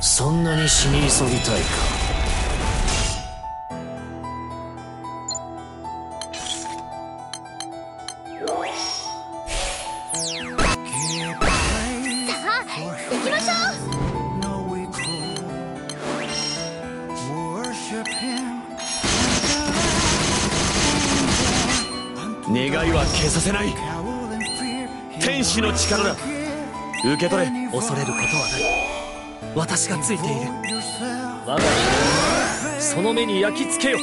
そんなに死に急ぎたいか。 行きましょ願いは消させない。天使の力だ。受け取れ。 恐れることはない。私がついている。我が命その目に焼き付けよ。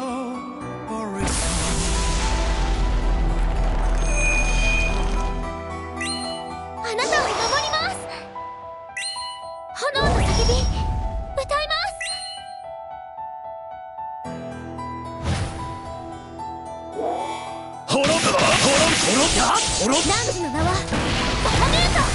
あなたを守ります。炎の叫び歌います。 滅汝の名はバカネータ。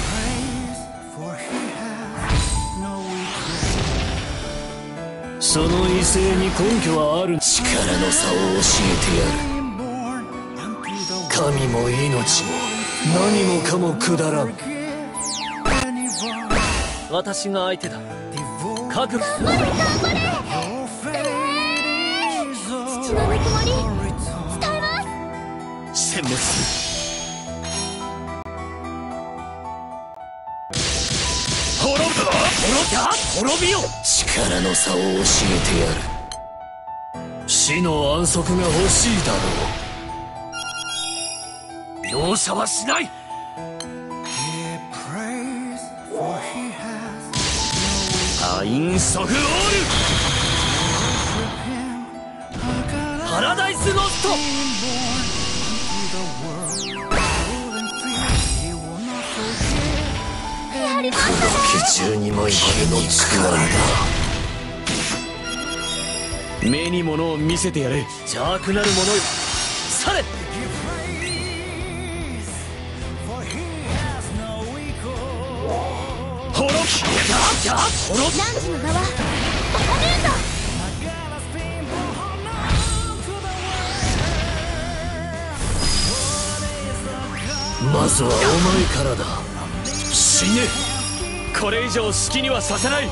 その威勢に根拠はある。力の差を教えてやる。神も命も何もかもくだらん。私が相手だ。覚悟。 頑張れ頑張れ。父のぬくもり伝えます。 殲滅する。滅びよ。 力の差を教えてやる。死の安息が欲しいだろう。 容赦はしない。アインソフオール。パラダイスロスト。 やりましたね。 気中に舞い晴れの力だ。 目に物を見せてやれ。 邪悪なる者よ、去れ。 汝の名はバカネータ。 まずはお前からだ。 死ね。これ以上好きにはさせない。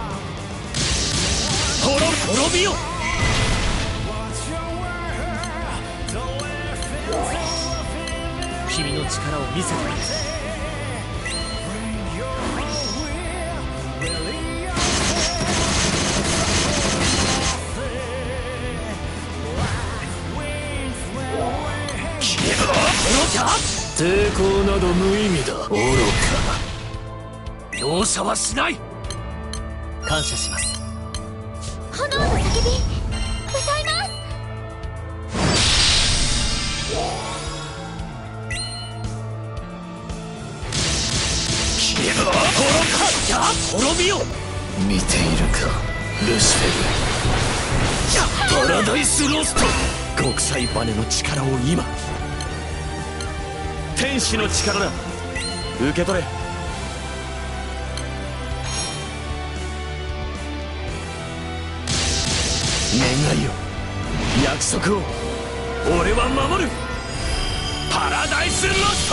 滅びよ。 君の力を見せてくれ。抵抗など無意味だ。愚か。 容赦はしない。 感謝します。 炎の叫び歌います。 滅びよ。 見ているか、ルシフェル。 パラダイスロスト。国際バネの力を今。天使の力だ。受け取れ。願いを、約束を俺は守る。パラダイスロスト。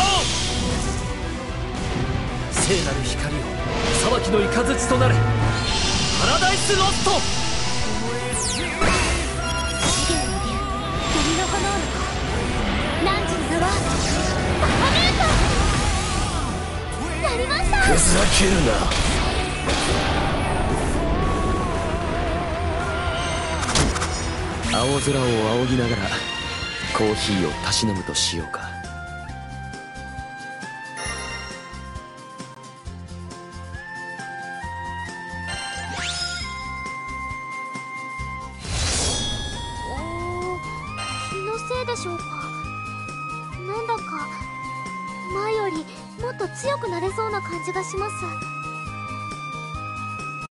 聖なる光を裁きの雷となれ。パラダイスロスト。 資源の竜、闇の炎の子。汝の名はバカネータ。やりました。 ふざけるな。 青空を仰ぎながらコーヒーをたしなむとしようか。 気のせいでしょうか。なんだか前よりもっと強くなれそうな感じがします。